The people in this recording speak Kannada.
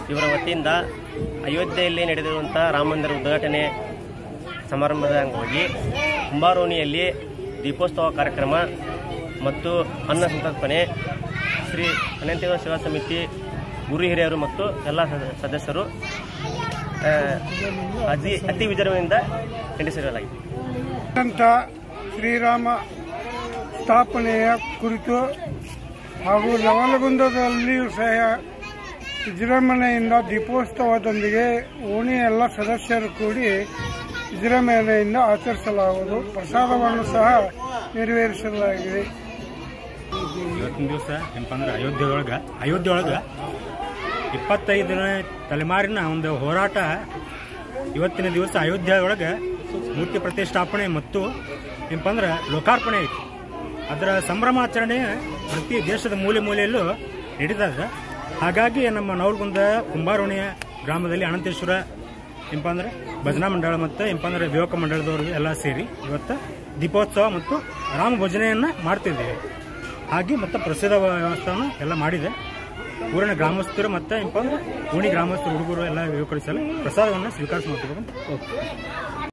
ಇವರ ವತಿಯಿಂದ ಅಯೋಧ್ಯೆಯಲ್ಲಿ ನಡೆದಿರುವಂಥ ರಾಮ ಮಂದಿರ ಉದ್ಘಾಟನೆ ಸಮಾರಂಭದ ಅಂಗವಾಗಿ ಕುಂಬಾರೋಣಿಯಲ್ಲಿ ದೀಪೋತ್ಸವ ಕಾರ್ಯಕ್ರಮ ಮತ್ತು ಅನ್ನ ಸಂತರ್ಪಣೆ ಶ್ರೀ ಅನಂತೇಶ್ವರ ಸೇವಾ ಸಮಿತಿ ಗುರು ಹಿರಿಯರು ಮತ್ತು ಎಲ್ಲ ಸದಸ್ಯರು ಅತಿ ವಿಜೃಂಭಣೆಯಿಂದ ನಡೆಸಿರಲಾಗಿದೆ. ಶ್ರೀರಾಮ ಸ್ಥಾಪನೆಯ ಕುರಿತು ಹಾಗೂ ನವಲಗುಂದದಲ್ಲಿಯೂ ಸಹ ವಿಜೃಂಭಣೆಯಿಂದ ದೀಪೋತ್ಸವದೊಂದಿಗೆ ಓಣಿ ಎಲ್ಲ ಸದಸ್ಯರು ಕೂಡಿ ವಿಜೃಂಭಣೆಯಿಂದ ಆಚರಿಸಲಾಗುವುದು. ಪ್ರಸಾದವನ್ನು ಸಹ ನೆರವೇರಿಸಲಾಗಿದೆ. ಇವತ್ತಿನ ದಿವಸ ಏನಪ್ಪ ಅಂದ್ರೆ ಅಯೋಧ್ಯೆಯೊಳಗೆ 25ನೇ ತಲೆಮಾರಿನ ಒಂದು ಹೋರಾಟ ಇವತ್ತಿನ ದಿವಸ ಅಯೋಧ್ಯೆಯೊಳಗೆ ಮೂರ್ತಿ ಪ್ರತಿಷ್ಠಾಪನೆ ಮತ್ತು ಏನಪ್ಪ ಅಂದ್ರೆ ಲೋಕಾರ್ಪಣೆ ಐತಿ. ಅದರ ಸಂಭ್ರಮಾಚರಣೆ ಪ್ರತಿ ದೇಶದ ಮೂಲೆ ಮೂಲೆಯಲ್ಲೂ ನಡೀತದೆ. ಹಾಗಾಗಿ ನಮ್ಮ ನವಲಗುಂದ ಕುಂಬಾರೋಣಿಯ ಗ್ರಾಮದಲ್ಲಿ ಅನಂತೇಶ್ವರ ಏನಪ್ಪ ಅಂದ್ರೆ ಭಜನಾ ಮಂಡಳ ಮತ್ತು ಏನಪ್ಪ ಅಂದ್ರೆ ಯುವಕ ಮಂಡಳದವರು ಎಲ್ಲ ಸೇರಿ ಇವತ್ತು ದೀಪೋತ್ಸವ ಮತ್ತು ರಾಮ ಭಜನೆಯನ್ನು ಮಾಡ್ತಿದ್ದೇವೆ. ಹಾಗೆ ಮತ್ತು ಪ್ರಸಾದ ವ್ಯವಸ್ಥೆಯನ್ನು ಎಲ್ಲ ಮಾಡಿದೆ. ಊರಿನ ಗ್ರಾಮಸ್ಥರು ಮತ್ತು ಏನಪ್ಪ ಅಂದ್ರೆ ಓಣಿ ಗ್ರಾಮಸ್ಥರು ಹುಡುಗರು ಎಲ್ಲ ಯುವಕರು ಸಲ ಪ್ರಸಾದವನ್ನು ಸ್ವೀಕರಿಸಿ ಮಾಡ್ತಿದ್ದಾರೆ.